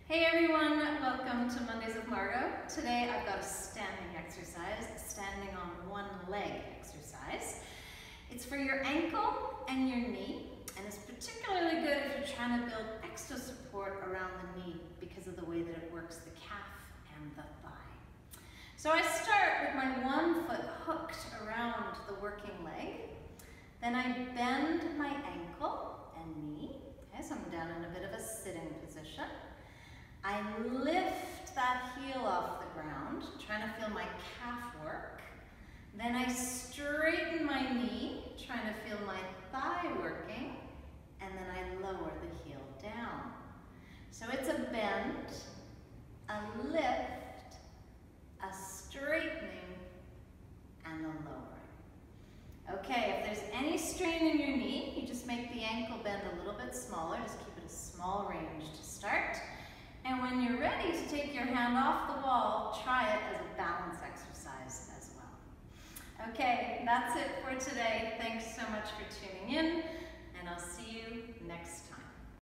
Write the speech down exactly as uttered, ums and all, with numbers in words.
Hey everyone, welcome to Mondays with Margot. Today I've got a standing exercise, a standing on one leg exercise. It's for your ankle and your knee, and it's particularly good if you're trying to build extra support around the knee because of the way that it works the calf and the thigh. So I start with my one foot hooked around the working leg. Then I bend my ankle and knee. Okay, so I'm down in a bit of a sitting position. I lift that heel off the ground, trying to feel my calf work. Then I straighten my knee, trying to feel my thigh working. And then I lower the heel down. So it's a bend, a lift, a straightening, and a lowering. Okay, if there's any strain in your knee, you just make the ankle bend a little bit smaller. Just keep it a small range to start. And when you're ready to take your hand off the wall, try it as a balance exercise as well. Okay, that's it for today. Thanks so much for tuning in, and I'll see you next time.